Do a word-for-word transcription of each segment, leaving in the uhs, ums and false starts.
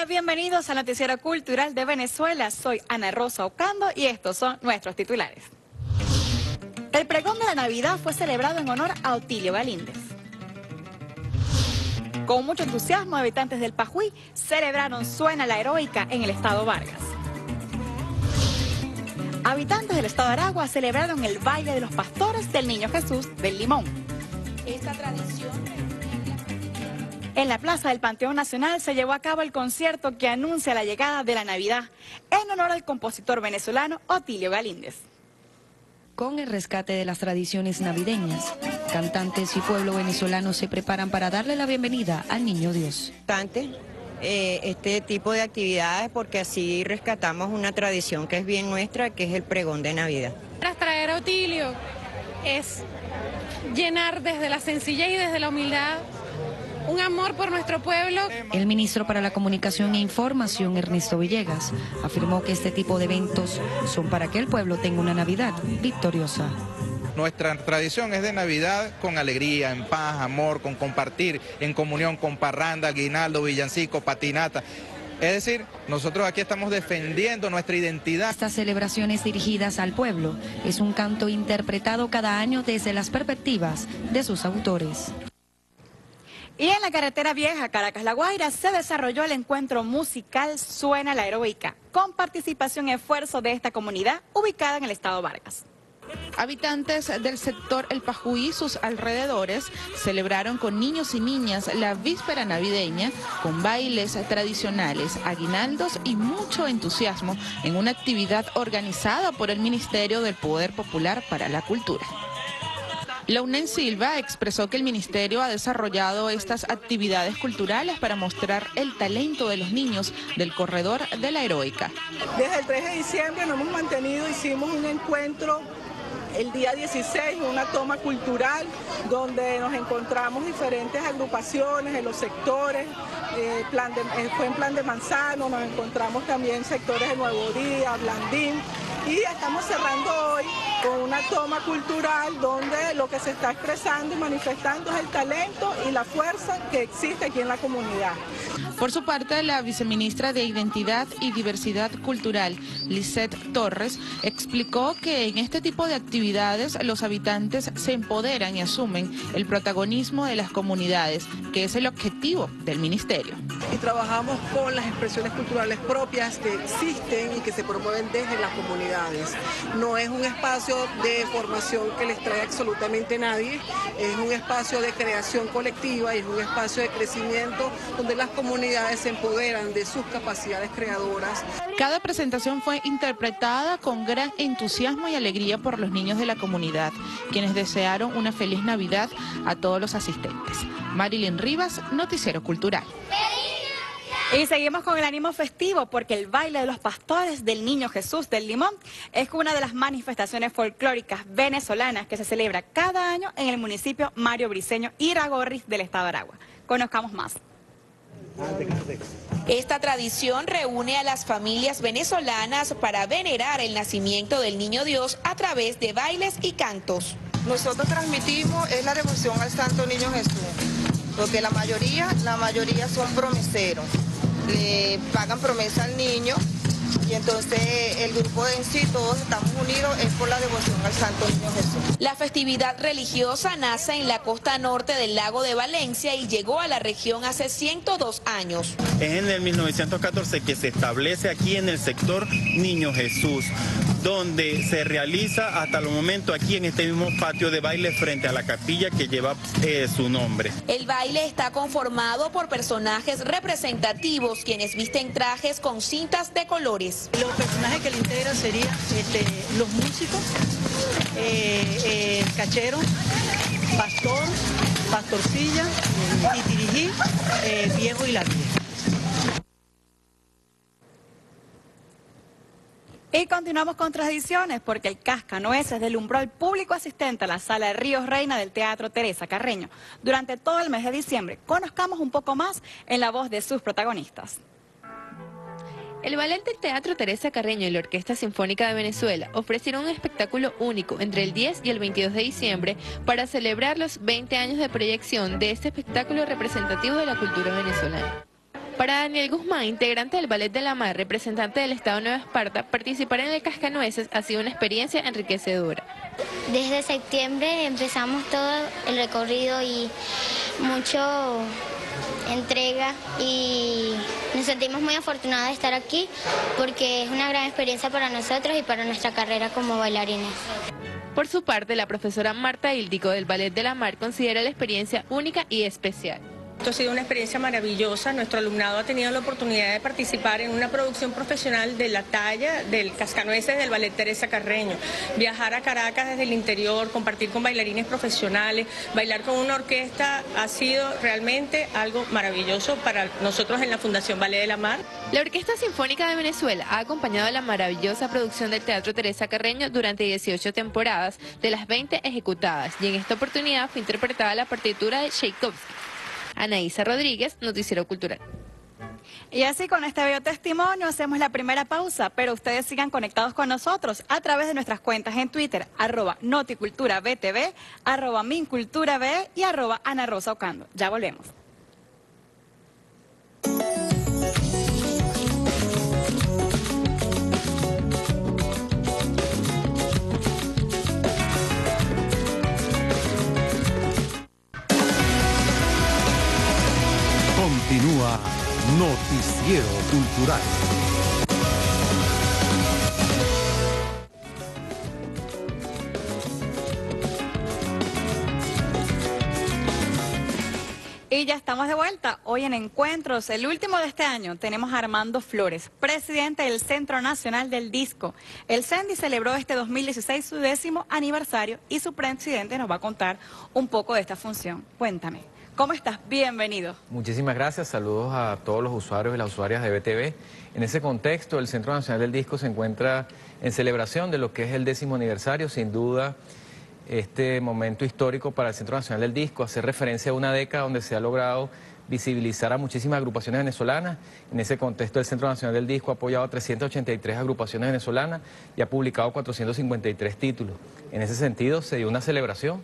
bienvenidos al Noticiero Cultural de Venezuela. Soy Ana Rosa Ocando y estos son nuestros titulares. El pregón de la Navidad fue celebrado en honor a Otilio Galíndez. Con mucho entusiasmo, habitantes del Pajuí celebraron Suena la Heroica en el estado Vargas. Habitantes del estado Aragua celebraron el baile de los pastores del Niño Jesús del Limón. Esta tradición... En la Plaza del Panteón Nacional se llevó a cabo el concierto que anuncia la llegada de la Navidad en honor al compositor venezolano Otilio Galíndez. Con el rescate de las tradiciones navideñas, cantantes y pueblo venezolano se preparan para darle la bienvenida al Niño Dios. Eh, este tipo de actividades porque así rescatamos una tradición que es bien nuestra, que es el pregón de Navidad. Tras traer a Otilio es llenar desde la sencillez y desde la humildad un amor por nuestro pueblo. El ministro para la Comunicación e Información, Ernesto Villegas, afirmó que este tipo de eventos son para que el pueblo tenga una Navidad victoriosa. Nuestra tradición es de Navidad con alegría, en paz, amor, con compartir, en comunión, con parranda, aguinaldo, villancico, patinata. Es decir, nosotros aquí estamos defendiendo nuestra identidad. Estas celebraciones dirigidas al pueblo es un canto interpretado cada año desde las perspectivas de sus autores. Y en la carretera vieja Caracas-La Guaira se desarrolló el encuentro musical Suena la Heroica, con participación y esfuerzo de esta comunidad ubicada en el estado Vargas. Habitantes del sector El Pajuí y sus alrededores celebraron con niños y niñas la víspera navideña con bailes tradicionales, aguinaldos y mucho entusiasmo en una actividad organizada por el Ministerio del Poder Popular para la Cultura. Launen Silva expresó que el ministerio ha desarrollado estas actividades culturales para mostrar el talento de los niños del corredor de la Heroica. Desde el tres de diciembre nos hemos mantenido, hicimos un encuentro el día dieciséis, una toma cultural donde nos encontramos diferentes agrupaciones en los sectores, eh, plan de, eh, fue en Plan de Manzano, nos encontramos también sectores de Nuevo Día, Blandín, y estamos cerrando hoy con una toma cultural donde lo que se está expresando y manifestando es el talento y la fuerza que existe aquí en la comunidad. Por su parte, la viceministra de Identidad y Diversidad Cultural, Lisette Torres, explicó que en este tipo de actividades los habitantes se empoderan y asumen el protagonismo de las comunidades, que es el objetivo del ministerio. Y trabajamos con las expresiones culturales propias que existen y que se promueven desde las comunidades. No es un espacio de formación que les trae absolutamente nadie, es un espacio de creación colectiva y es un espacio de crecimiento donde las comunidades se empoderan de sus capacidades creadoras. Cada presentación fue interpretada con gran entusiasmo y alegría por los niños de la comunidad, quienes desearon una feliz Navidad a todos los asistentes. Marilyn Rivas, Noticiero Cultural. Y seguimos con el ánimo festivo porque el baile de los pastores del Niño Jesús del Limón es una de las manifestaciones folclóricas venezolanas que se celebra cada año en el municipio Mario Briceño Iragorri del estado de Aragua. Conozcamos más. Esta tradición reúne a las familias venezolanas para venerar el nacimiento del Niño Dios a través de bailes y cantos. Nosotros transmitimos es la devoción al Santo Niño Jesús, porque la mayoría, la mayoría son promeseros. Le pagan promesa al niño y entonces el grupo en sí, todos estamos unidos, es por la devoción al Santo Niño Jesús. La festividad religiosa nace en la costa norte del lago de Valencia y llegó a la región hace ciento dos años. Es en el mil novecientos catorce que se establece aquí en el sector Niño Jesús, donde se realiza hasta el momento aquí en este mismo patio de baile frente a la capilla que lleva eh, su nombre. El baile está conformado por personajes representativos quienes visten trajes con cintas de colores. Los personajes que le integran serían este, los músicos, eh, eh, el cachero, pastor, pastorcilla, titirijí, eh, viejo y la vieja. Y continuamos con tradiciones porque el cascanueces deslumbró al público asistente a la sala de Ríos Reina del Teatro Teresa Carreño durante todo el mes de diciembre. Conozcamos un poco más en la voz de sus protagonistas. El Ballet del Teatro Teresa Carreño y la Orquesta Sinfónica de Venezuela ofrecieron un espectáculo único entre el diez y el veintidós de diciembre para celebrar los veinte años de proyección de este espectáculo representativo de la cultura venezolana. Para Daniel Guzmán, integrante del Ballet de la Mar, representante del Estado de Nueva Esparta, participar en el Cascanueces ha sido una experiencia enriquecedora. Desde septiembre empezamos todo el recorrido y mucho entrega y nos sentimos muy afortunados de estar aquí porque es una gran experiencia para nosotros y para nuestra carrera como bailarines. Por su parte, la profesora Marta Íldico del Ballet de la Mar considera la experiencia única y especial. Esto ha sido una experiencia maravillosa. Nuestro alumnado ha tenido la oportunidad de participar en una producción profesional de la talla del Cascanueces del Ballet Teresa Carreño. Viajar a Caracas desde el interior, compartir con bailarines profesionales, bailar con una orquesta ha sido realmente algo maravilloso para nosotros en la Fundación Ballet de la Mar. La Orquesta Sinfónica de Venezuela ha acompañado la maravillosa producción del Teatro Teresa Carreño durante dieciocho temporadas de las veinte ejecutadas y en esta oportunidad fue interpretada la partitura de Tchaikovsky. Anaísa Rodríguez, Noticiero Cultural. Y así con este bello testimonio hacemos la primera pausa, pero ustedes sigan conectados con nosotros a través de nuestras cuentas en Twitter, arroba noticulturabtv, arroba minculturab y arroba Ana Rosa Ocando. Ya volvemos. Continúa Noticiero Cultural. Y ya estamos de vuelta. Hoy en Encuentros, el último de este año, tenemos a Armando Flores, presidente del Centro Nacional del Disco. El CENDI celebró este dos mil dieciséis su décimo aniversario y su presidente nos va a contar un poco de esta función. Cuéntame. ¿Cómo estás? Bienvenido. Muchísimas gracias, saludos a todos los usuarios y las usuarias de B T V. En ese contexto, el Centro Nacional del Disco se encuentra en celebración de lo que es el décimo aniversario. Sin duda, este momento histórico para el Centro Nacional del Disco, hacer referencia a una década donde se ha logrado visibilizar a muchísimas agrupaciones venezolanas. En ese contexto, el Centro Nacional del Disco ha apoyado a trescientas ochenta y tres agrupaciones venezolanas y ha publicado cuatrocientos cincuenta y tres títulos. En ese sentido, se dio una celebración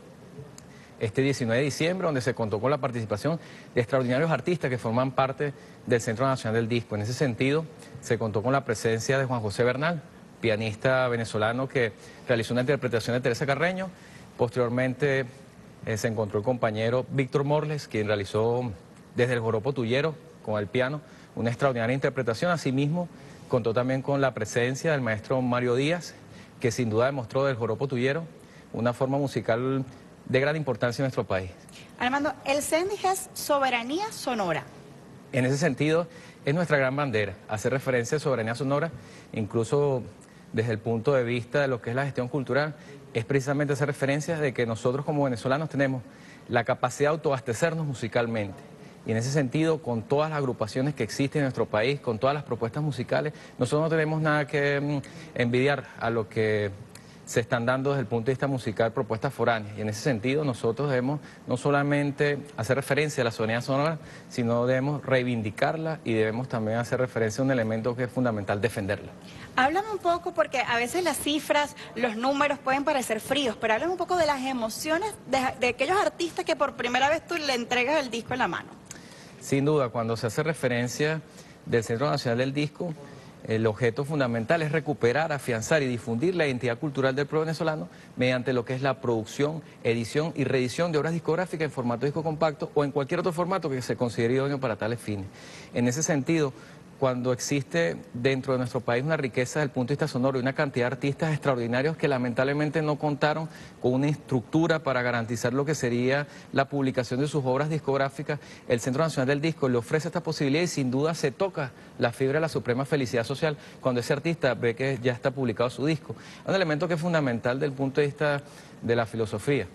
este diecinueve de diciembre, donde se contó con la participación de extraordinarios artistas que forman parte del Centro Nacional del Disco. En ese sentido, se contó con la presencia de Juan José Bernal, pianista venezolano que realizó una interpretación de Teresa Carreño. Posteriormente eh, se encontró el compañero Víctor Morles, quien realizó desde el Joropo Tuyero, con el piano, una extraordinaria interpretación. Asimismo, contó también con la presencia del maestro Mario Díaz, que sin duda demostró del Joropo Tuyero una forma musical de gran importancia en nuestro país. Armando, el CENDI es soberanía sonora. En ese sentido, es nuestra gran bandera, hacer referencia a soberanía sonora, incluso desde el punto de vista de lo que es la gestión cultural, es precisamente hacer referencia de que nosotros como venezolanos tenemos la capacidad de autoabastecernos musicalmente. Y en ese sentido, con todas las agrupaciones que existen en nuestro país, con todas las propuestas musicales, nosotros no tenemos nada que mm, envidiar a lo que se están dando desde el punto de vista musical propuestas foráneas. Y en ese sentido nosotros debemos no solamente hacer referencia a la soberanía sonora, sino debemos reivindicarla y debemos también hacer referencia a un elemento que es fundamental, defenderla. Háblame un poco, porque a veces las cifras, los números pueden parecer fríos, pero háblame un poco de las emociones de, de aquellos artistas que por primera vez tú le entregas el disco en la mano. Sin duda, cuando se hace referencia del Centro Nacional del Disco, el objeto fundamental es recuperar, afianzar y difundir la identidad cultural del pueblo venezolano mediante lo que es la producción, edición y reedición de obras discográficas en formato disco compacto o en cualquier otro formato que se considere idóneo para tales fines. En ese sentido, cuando existe dentro de nuestro país una riqueza desde el punto de vista sonoro y una cantidad de artistas extraordinarios que lamentablemente no contaron con una estructura para garantizar lo que sería la publicación de sus obras discográficas, el Centro Nacional del Disco le ofrece esta posibilidad y sin duda se toca la fibra de la suprema felicidad social cuando ese artista ve que ya está publicado su disco. Es un elemento que es fundamental desde el punto de vista de la filosofía.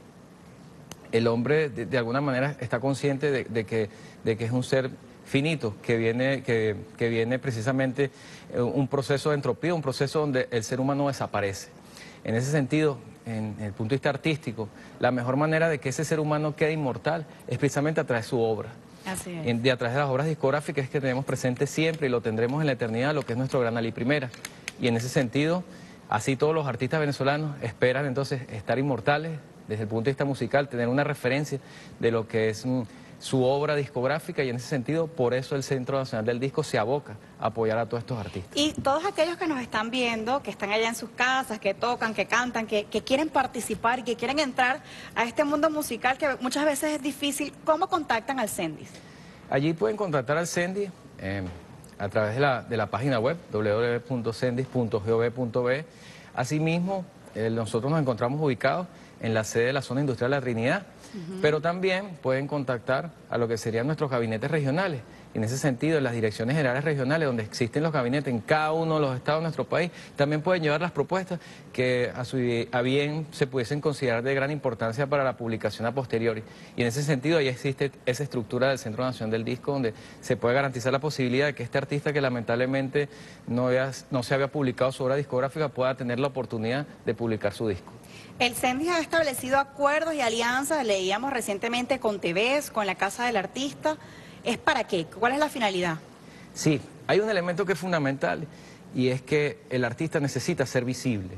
El hombre de, de alguna manera está consciente de, de, que, de que es un ser finito, que viene, que, que viene precisamente un proceso de entropía, un proceso donde el ser humano desaparece. En ese sentido, en, en el punto de vista artístico, la mejor manera de que ese ser humano quede inmortal es precisamente a través de su obra. Así es. En, de a través de las obras discográficas es que tenemos presente siempre y lo tendremos en la eternidad, lo que es nuestro gran Ali Primera. Y en ese sentido, así todos los artistas venezolanos esperan entonces estar inmortales desde el punto de vista musical, tener una referencia de lo que es su obra discográfica, y en ese sentido, por eso el Centro Nacional del Disco se aboca a apoyar a todos estos artistas. Y todos aquellos que nos están viendo, que están allá en sus casas, que tocan, que cantan, que, que quieren participar y que quieren entrar a este mundo musical que muchas veces es difícil, ¿cómo contactan al CENDIS? Allí pueden contactar al CENDIS eh, a través de la, de la página web doble u doble u doble u punto cendis punto gov punto be. Asimismo, eh, nosotros nos encontramos ubicados en la sede de la zona industrial La Trinidad, uh-huh. pero también pueden contactar a lo que serían nuestros gabinetes regionales. En ese sentido, en las direcciones generales regionales, donde existen los gabinetes en cada uno de los estados de nuestro país, también pueden llevar las propuestas que a, su, a bien se pudiesen considerar de gran importancia para la publicación a posteriori. Y en ese sentido, ahí existe esa estructura del Centro Nacional del Disco, donde se puede garantizar la posibilidad de que este artista que lamentablemente no, había, no se había publicado su obra discográfica pueda tener la oportunidad de publicar su disco. El CENDIS ha establecido acuerdos y alianzas, leíamos recientemente con T V S, con la Casa del Artista. ¿Es para qué? ¿Cuál es la finalidad? Sí, hay un elemento que es fundamental y es que el artista necesita ser visible.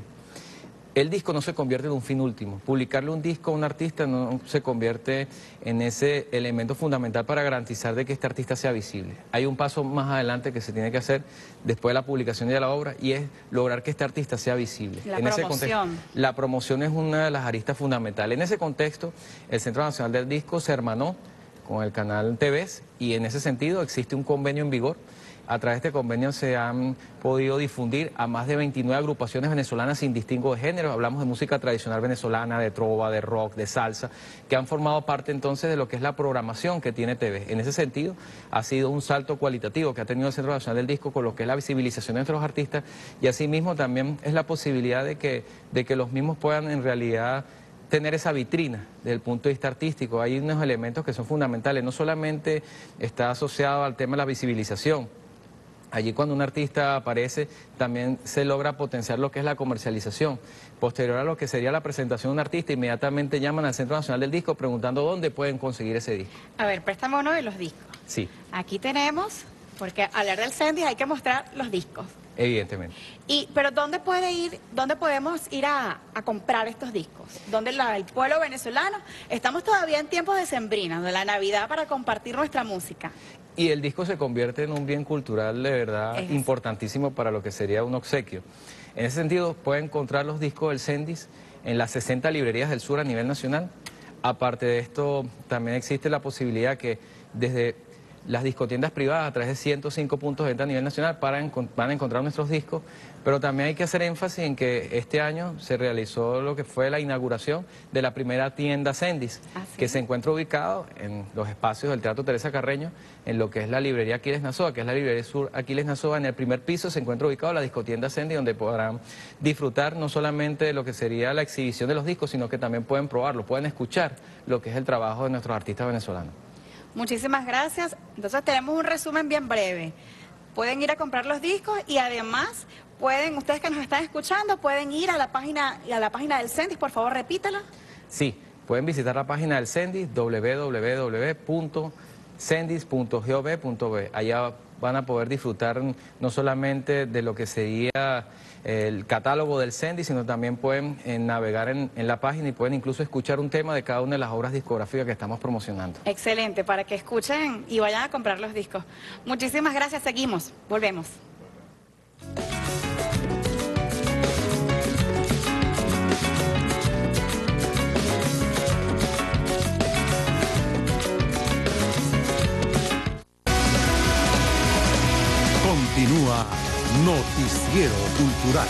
El disco no se convierte en un fin último. Publicarle un disco a un artista no se convierte en ese elemento fundamental para garantizar de que este artista sea visible. Hay un paso más adelante que se tiene que hacer después de la publicación de la obra y es lograr que este artista sea visible. La en promoción. Ese contexto, la promoción es una de las aristas fundamentales. En ese contexto, el Centro Nacional del Disco se hermanó con el canal T V S y en ese sentido existe un convenio en vigor. A través de este convenio se han podido difundir a más de veintinueve agrupaciones venezolanas sin distingo de género. Hablamos de música tradicional venezolana, de trova, de rock, de salsa, que han formado parte entonces de lo que es la programación que tiene T V S. En ese sentido, ha sido un salto cualitativo que ha tenido el Centro Nacional del Disco con lo que es la visibilización de nuestros artistas y asimismo también es la posibilidad de que, de que los mismos puedan en realidad tener esa vitrina desde el punto de vista artístico. Hay unos elementos que son fundamentales, no solamente está asociado al tema de la visibilización. Allí cuando un artista aparece también se logra potenciar lo que es la comercialización. Posterior a lo que sería la presentación de un artista, inmediatamente llaman al Centro Nacional del Disco preguntando dónde pueden conseguir ese disco. A ver, préstame uno de los discos. Sí. Aquí tenemos, porque al hablar del CENDIS hay que mostrar los discos. Evidentemente. Y, pero ¿dónde puede ir, dónde podemos ir a, a comprar estos discos? ¿Dónde la, el pueblo venezolano? Estamos todavía en tiempos decembrinos, de la Navidad, para compartir nuestra música. Y el disco se convierte en un bien cultural de verdad es importantísimo para lo que sería un obsequio. En ese sentido, pueden encontrar los discos del CENDIS en las sesenta librerías del sur a nivel nacional. Aparte de esto, también existe la posibilidad que desde las discotiendas privadas a través de ciento cinco puntos de venta a nivel nacional para van a encontrar nuestros discos, pero también hay que hacer énfasis en que este año se realizó lo que fue la inauguración de la primera tienda CENDIS, ¿ah, sí? que se encuentra ubicado en los espacios del Teatro Teresa Carreño, en lo que es la librería Aquiles Nazoa, que es la librería sur Aquiles Nazoa. En el primer piso se encuentra ubicado la discotienda CENDIS, donde podrán disfrutar no solamente de lo que sería la exhibición de los discos, sino que también pueden probarlo, pueden escuchar lo que es el trabajo de nuestros artistas venezolanos. Muchísimas gracias. Entonces tenemos un resumen bien breve. Pueden ir a comprar los discos y además pueden, ustedes que nos están escuchando, pueden ir a la página, a la página del CENDIS, por favor repítala. Sí, pueden visitar la página del CENDIS, doble u doble u doble u punto cendis punto gov punto be. Allá van a poder disfrutar no solamente de lo que sería el catálogo del CENDIS, sino también pueden eh, navegar en, en la página y pueden incluso escuchar un tema de cada una de las obras discográficas que estamos promocionando. Excelente, para que escuchen y vayan a comprar los discos. Muchísimas gracias, seguimos, volvemos. Continúa Noticiero Cultural.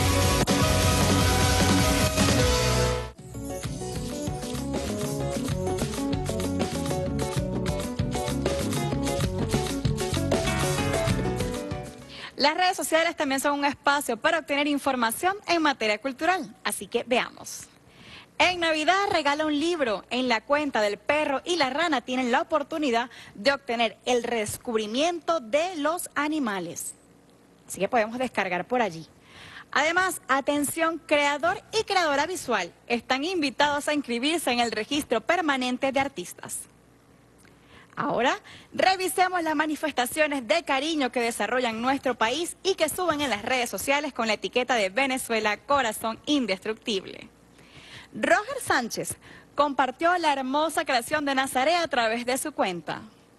Las redes sociales también son un espacio para obtener información en materia cultural, así que veamos. En Navidad regala un libro. En la cuenta del perro y la rana tienen la oportunidad de obtener el redescubrimiento de los animales. Así que podemos descargar por allí. Además, atención, creador y creadora visual están invitados a inscribirse en el registro permanente de artistas. Ahora, revisemos las manifestaciones de cariño que desarrollan nuestro país y que suben en las redes sociales con la etiqueta de Venezuela Corazón Indestructible. Roger Sánchez compartió la hermosa creación de Nazaret a través de su cuenta.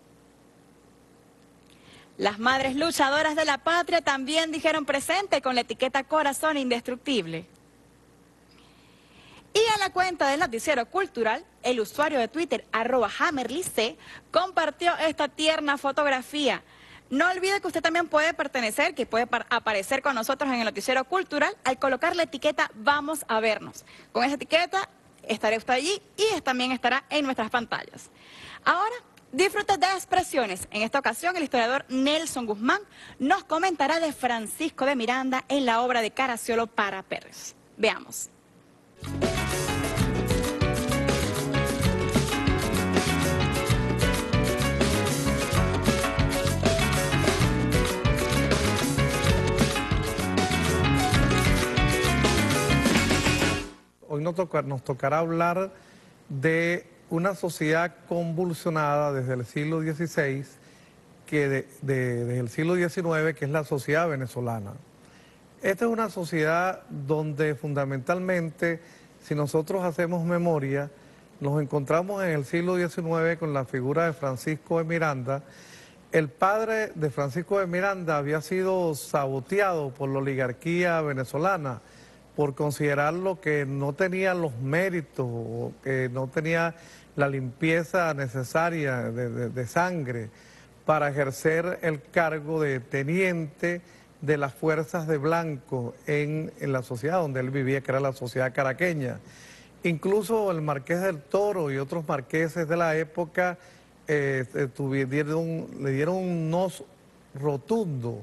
Las madres luchadoras de la patria también dijeron presente con la etiqueta Corazón Indestructible. Y a la cuenta del noticiero cultural, el usuario de Twitter, arroba Hammerlice, compartió esta tierna fotografía. No olvide que usted también puede pertenecer, que puede aparecer con nosotros en el noticiero cultural al colocar la etiqueta Vamos a vernos. Con esa etiqueta estaré usted allí y también estará en nuestras pantallas. Ahora, disfrute de expresiones. En esta ocasión, el historiador Nelson Guzmán nos comentará de Francisco de Miranda en la obra de Caracciolo para Perros. Veamos. Hoy nos, toca, nos tocará hablar de una sociedad convulsionada desde el siglo dieciséis, que de, de, desde el siglo diecinueve, que es la sociedad venezolana. Esta es una sociedad donde fundamentalmente, si nosotros hacemos memoria, nos encontramos en el siglo diecinueve con la figura de Francisco de Miranda. El padre de Francisco de Miranda había sido saboteado por la oligarquía venezolana, por considerarlo que no tenía los méritos, o que no tenía la limpieza necesaria de, de, de sangre para ejercer el cargo de teniente de las fuerzas de blanco en, en la sociedad donde él vivía, que era la sociedad caraqueña. Incluso el Marqués del Toro y otros marqueses de la época eh, tuvieron, le dieron un no rotundo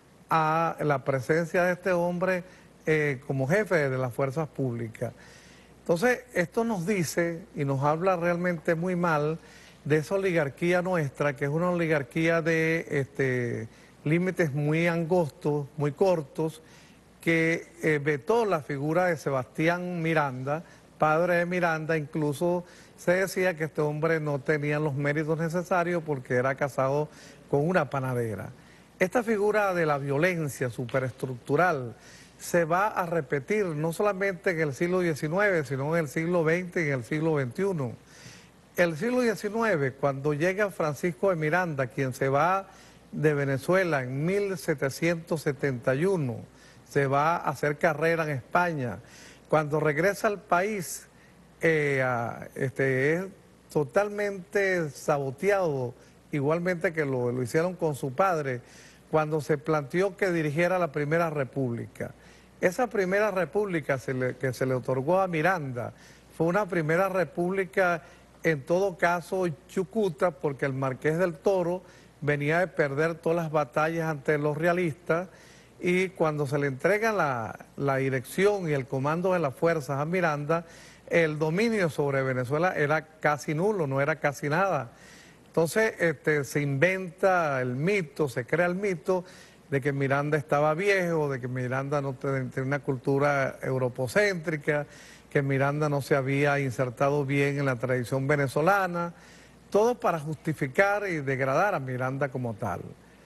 a la presencia de este hombre Eh, como jefe de las fuerzas públicas. Entonces, esto nos dice y nos habla realmente muy mal de esa oligarquía nuestra, que es una oligarquía de este, límites muy angostos, muy cortos, que eh, vetó la figura de Sebastián Miranda, padre de Miranda. Incluso se decía que este hombre no tenía los méritos necesarios porque era casado con una panadera. Esta figura de la violencia superestructural se va a repetir no solamente en el siglo diecinueve, sino en el siglo veinte y en el siglo veintiuno. El siglo diecinueve, cuando llega Francisco de Miranda, quien se va de Venezuela en mil setecientos setenta y uno, se va a hacer carrera en España. Cuando regresa al país, eh, a, este, es totalmente saboteado, igualmente que lo, lo hicieron con su padre, cuando se planteó que dirigiera la Primera República. Esa Primera República se le, que se le otorgó a Miranda fue una Primera República, en todo caso, chucuta, porque el Marqués del Toro venía de perder todas las batallas ante los realistas, y cuando se le entrega la, la dirección y el comando de las fuerzas a Miranda, el dominio sobre Venezuela era casi nulo, no era casi nada. Entonces este, se inventa el mito, se crea el mito de que Miranda estaba viejo, de que Miranda no tenía una cultura europocéntrica, que Miranda no se había insertado bien en la tradición venezolana, todo para justificar y degradar a Miranda como tal.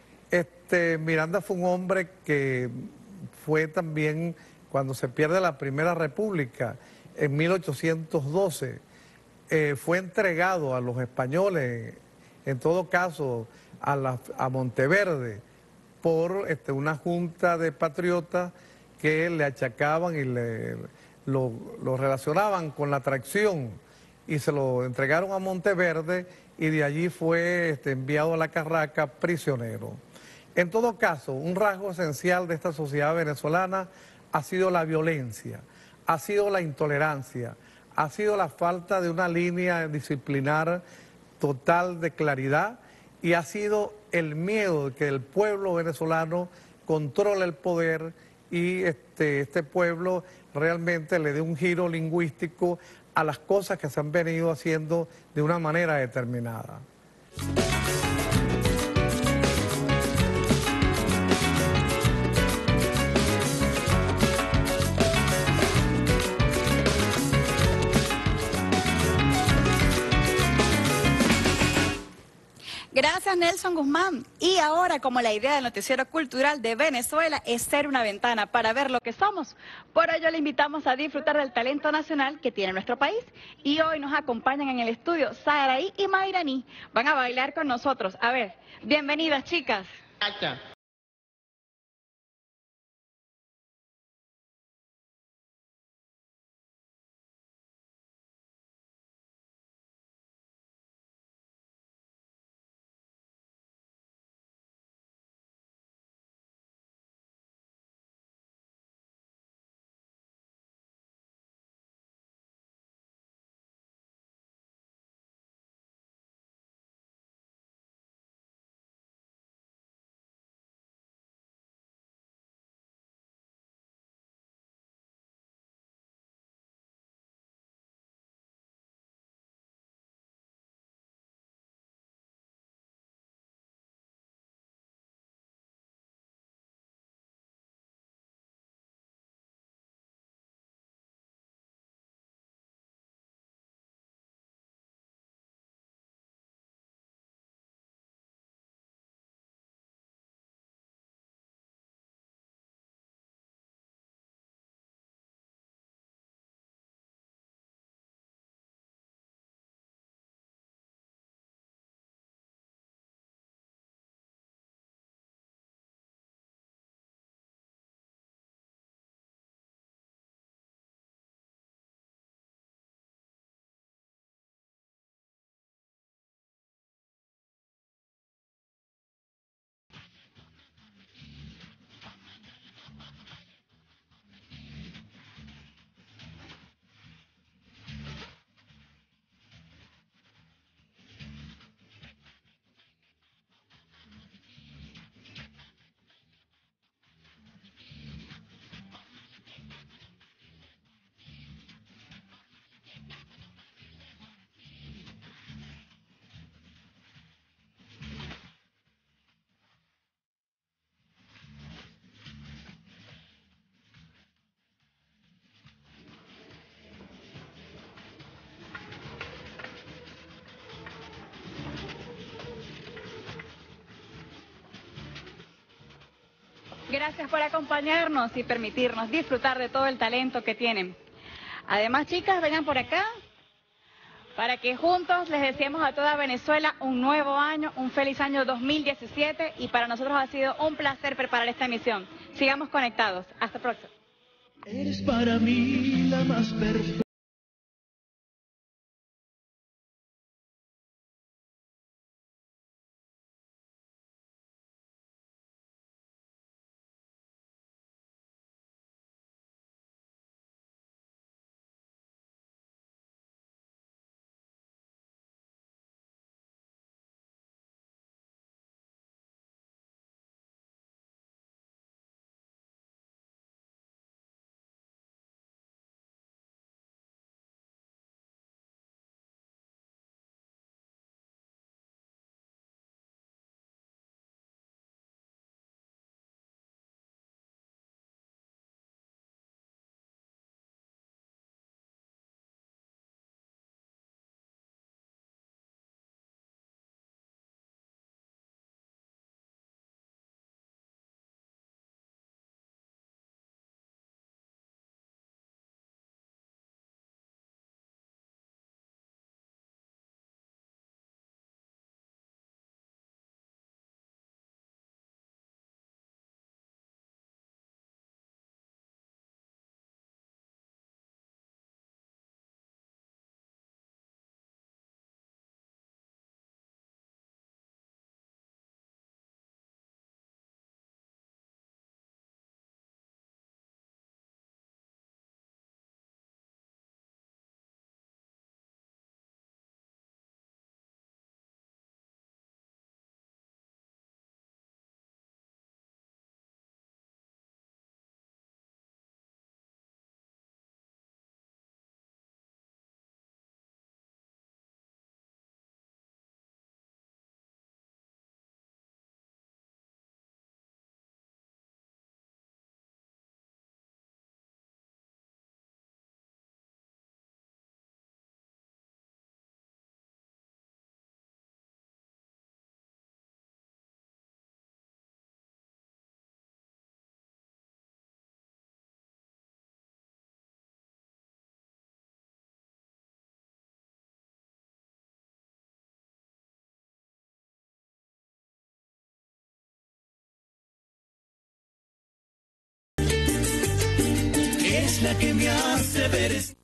Este, Miranda fue un hombre que fue también, cuando se pierde la Primera República, en mil ochocientos doce, eh, fue entregado a los españoles, en todo caso a, la, a Monteverde, por este, una junta de patriotas que le achacaban y le, lo, lo relacionaban con la traición, y se lo entregaron a Monteverde, y de allí fue este, enviado a la Carraca prisionero. En todo caso, un rasgo esencial de esta sociedad venezolana ha sido la violencia, ha sido la intolerancia, ha sido la falta de una línea disciplinar total de claridad, y ha sido el miedo de que el pueblo venezolano controle el poder y este, este pueblo realmente le dé un giro lingüístico a las cosas que se han venido haciendo de una manera determinada. Gracias, Nelson Guzmán. Y ahora, como la idea del noticiero cultural de Venezuela es ser una ventana para ver lo que somos, por ello le invitamos a disfrutar del talento nacional que tiene nuestro país. Y hoy nos acompañan en el estudio Saraí y Mayrani. Van a bailar con nosotros. A ver, bienvenidas, chicas. Gracias por acompañarnos y permitirnos disfrutar de todo el talento que tienen. Además, chicas, vengan por acá para que juntos les deseemos a toda Venezuela un nuevo año, un feliz año dos mil diecisiete, y para nosotros ha sido un placer preparar esta emisión. Sigamos conectados. Hasta pronto. Eres para mí la más perfecta. es la que me hace ver.